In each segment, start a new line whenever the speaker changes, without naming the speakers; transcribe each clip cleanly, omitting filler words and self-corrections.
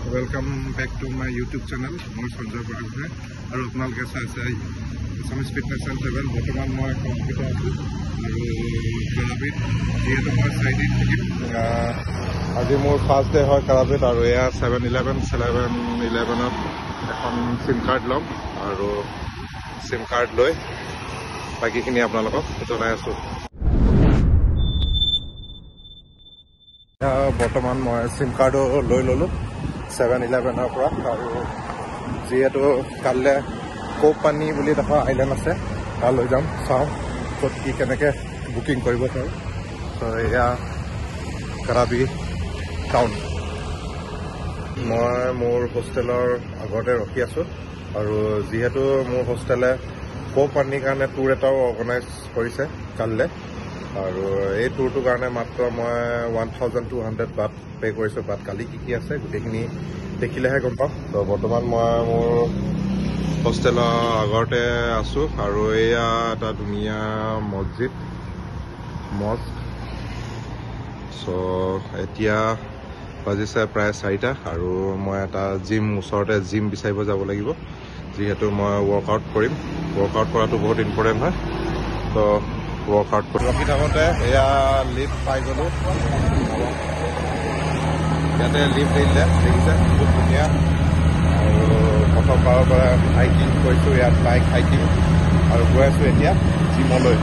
Welcome back to my YouTube channel. More Sanjay Bura Gohain. And apnaloke sai ase Assamese fitness and travel. Botoman moi hospital asu. Aru Krabi Province side thiki. Aji more first day hoy Krabi aru ya 7-11 ত এখন SIM card lom aru SIM card loi baki khini apnalokok jonai asu. বৰ্তমান মই SIM card লৈ ললো 7-11 ৰ পৰা আৰু যিহেতু কাললে কোপানী বুলি এটা আইলেণ্ড আছে তাৰ লৈ যাম চাও ক'ত কি কেনেকে বুকিং কৰিব পাৰো তো এয়া কৰাবি টাউন মই মোৰ হোষ্টেলৰ আগতে ৰখি আছো আৰু যিহেতু মোৰ হোষ্টেলে কোপানীৰ কাৰণে টুৰ এটাও অৰ্গানাইজ কৰিছে কাললে আৰু এই টুৰটোৰ কাৰণে মাত্ৰ মই 1200 বাট পে কৰিছো বাট কালি কি আছে গোটেইখিনি দেখিলেহে গম পাম তো বৰ্তমান মই মোৰ হোষ্টেলৰ আগতে আছো আৰু এয়া এটা ধুনীয়া মছজিদ মস্ক সো এতিয়া বাজিছে প্ৰায় 4টা আৰু মই এটা জিম ওচৰতে জিম বিচাৰিব যাব লাগিব যিহেতু মই ৱৰ্কআউট কৰিম ৱৰ্কআউট কৰাটো বহুত ইম্পৰ্টেণ্ট হয় তো ৱৰ্কআউট কৰি ৰখি থাকোঁতে এয়া লিফ্ট পাই গ'লো ইয়াতে লিফ্ট দিলে দেখিছে বহুত ধুনীয়া আৰু প্ৰথমবাৰৰ পৰা হাইকিং কৰিছোঁ ইয়াত বাইক হাইকিং আৰু গৈ আছোঁ এতিয়া জিমলৈ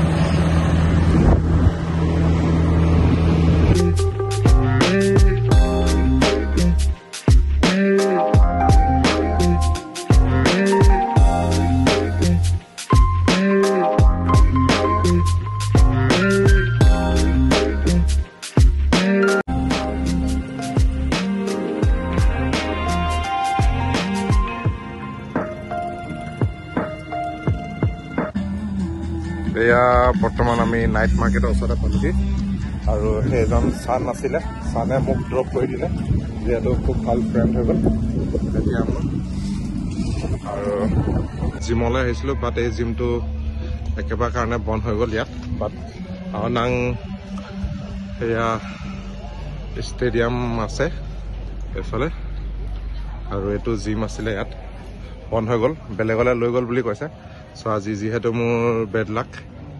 এয়া বৰ্তমান আমি নাইট মাৰ্কেটৰ ওচৰতে পালোহি আৰু সেইজন চান আছিলে চানে মোক ড্ৰপ কৰি দিলে যিহেতু খুব ভাল ফ্ৰেণ্ড হৈ গ'ল এতিয়া আৰু জিমলৈ আহিছিলোঁ বাট এই জিমটো একেবাৰে কাৰণে বন্ধ হৈ গ'ল ইয়াত বাট আনাং এয়া ষ্টেডিয়াম আছে এইফালে আৰু এইটো জিম আছিলে ইয়াত বন্ধ হৈ গ'ল বেলেগলৈ লৈ গ'ল বুলি কৈছে সো আজি যিহেতু মোৰ বেড লাক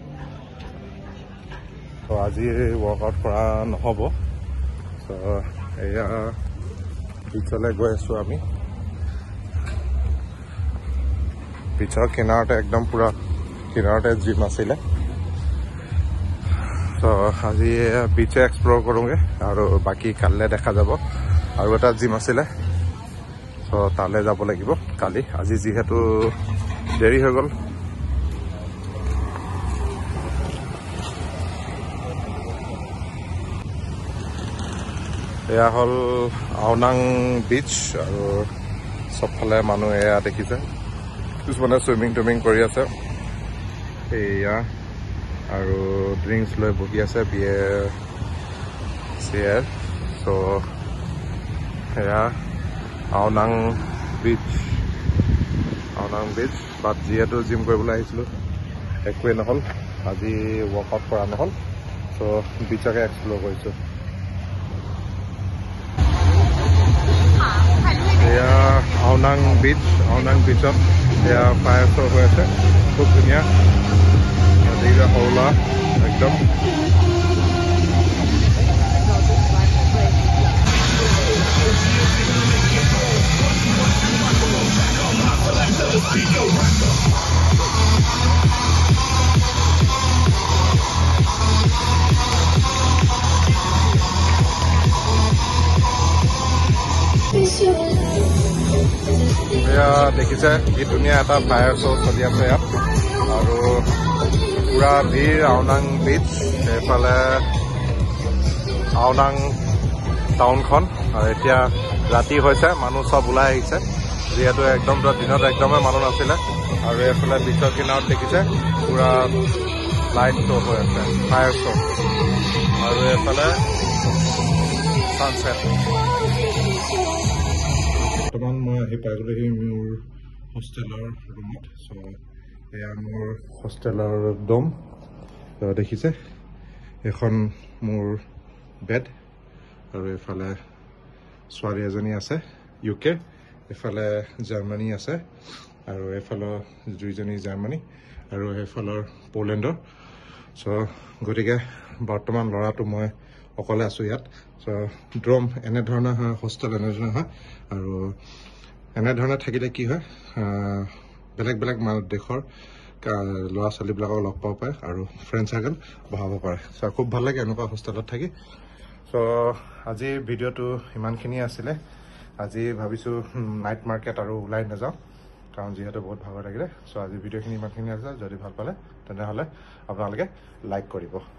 তো আজি ৱৰ্কআউট কৰা নহ'ব তো এয়া পিছলৈ গৈ আছোঁ আমি পিছৰ কিনাৰতে একদম পুৰা কিনাৰতে জিম আছিলে তো আজি বিচে এক্সপ্ল'ৰ কৰোঁগৈ আৰু বাকী কাইলৈ দেখা যাব আৰু এটা জিম আছিলে তো তালৈ যাব লাগিব কালি আজি যিহেতু দেৰি হৈ গ'ল এয়া হ'ল আওনাং বিচ আৰু চবফালে মানুহ এয়া দেখিছে কিছুমানে চুইমিং টুইমিং কৰি আছে এয়া আৰু ড্ৰিংকছ লৈ বহি আছে বিয়েৰ চিয়েৰ চ' এয়া আওনাং বিচ বাট যিহেতু জিম কৰিবলৈ আহিছিলোঁ একোৱেই নহ'ল আজি ৱৰ্কআউট কৰা নহ'ল চ' বিচকে এক্সপ্ল'ৰ কৰিছোঁ এয়া আওনাং বিচত এয়া ফায়াৰ শ্ব' হৈ আছে খুব ধুনীয়া দেখিছে সৰুলা একদম এয়া দেখিছে কি ধুনীয়া এটা ফায়াৰ শ্ব' চলি আছে ইয়াত আৰু পুৰা ভিৰ আওনাং বিচ এইফালে আওনাং টাউনখন আৰু এতিয়া ৰাতি হৈছে মানুহ চব ওলাই আহিছে যিহেতু একদম দিনত একদমেই মানুহ নাছিলে আৰু এইফালে বিচৰ কিনাৰত দেখিছে পুৰা লাইট শ্ব' হৈ আছে ফায়াৰ শ্ব' আৰু এইফালে ছানছেট বৰ্তমান মই আহি পাই গ'লোহি মোৰ হোষ্টেলৰ ৰুমত চ' এয়া মোৰ হোষ্টেলৰ ডম দেখিছে এখন মোৰ বেড আৰু এইফালে ছোৱালী এজনী আছে ইউকে, এফালে জাৰ্মানী আছে, আৰু এফালৰ দুইজনী জাৰ্মানী, আৰু সেইফালৰ পলেণ্ডৰ। চ' গতিকে বৰ্তমান ল'ৰাটো মই অকলে আছোঁ ইয়াত। চ' ড্ৰম এনেধৰণৰ হয়, হোষ্টেল এনেধৰণৰ হয়, আৰু এনেধৰণে থাকিলে কি হয়, বেলেগ বেলেগ দেশৰ ল'ৰা ছোৱালীবিলাকক লগ পাব পাৰে আৰু ফ্ৰেণ্ড চাৰ্কেল বঢ়াব পাৰে। চ' খুব ভাল লাগে এনেকুৱা হোষ্টেলত থাকি। চ' আজিৰ ভিডিঅ'টো ইমানখিনিয়ে আছিলে। আজি ভাবিছোঁ নাইট মাৰ্কেট আৰু ওলাই নাযাওঁ, কাৰণ যিহেতু বহুত ভাগৰ লাগিলে। চ' আজিৰ ভিডিঅ'খিনি ইমানখিনি আছে। যদি ভাল পালে তেনেহ'লে আপোনালোকে লাইক কৰিব।